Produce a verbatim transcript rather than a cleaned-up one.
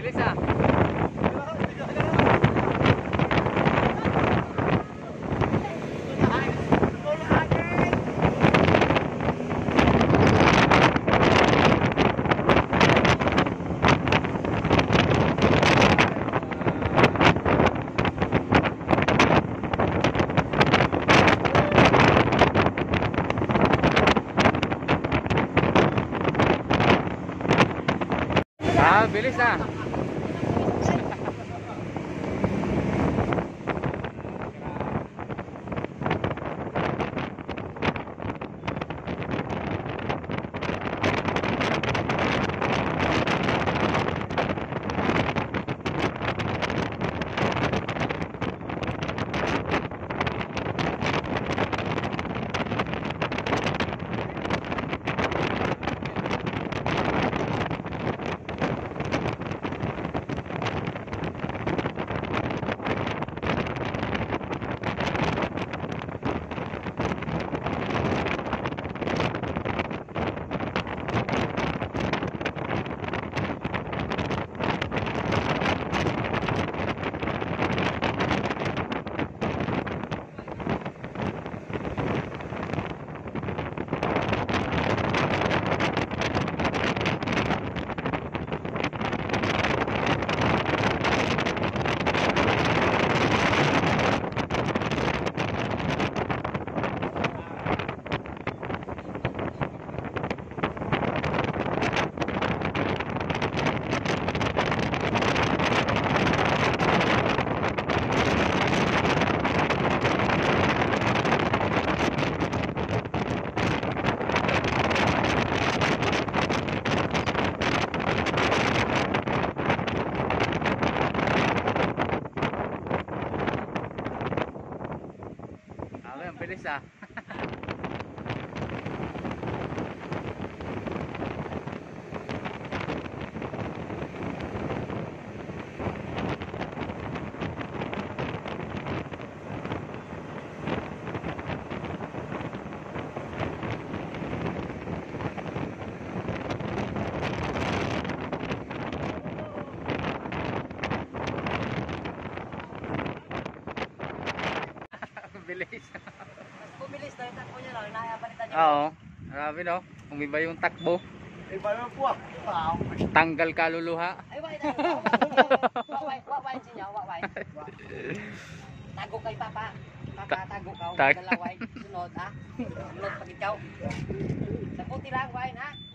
bilis ah. Ah, bilis ah. Ang bilis ah. Bilis. Bumilis na yung takbo niya lang, nakapalitan niya. Oo. Grabe no. Umiba yung takbo. Iba naman po ah. Wow. Tanggal kaluluha. Ay, wait na. Waway, waway siya, waway. Tago kay Papa. Papa, tago ka. Tag- Dalaway. Sunod ha. Sunod pag ikaw. Sabuti lang, waway ha.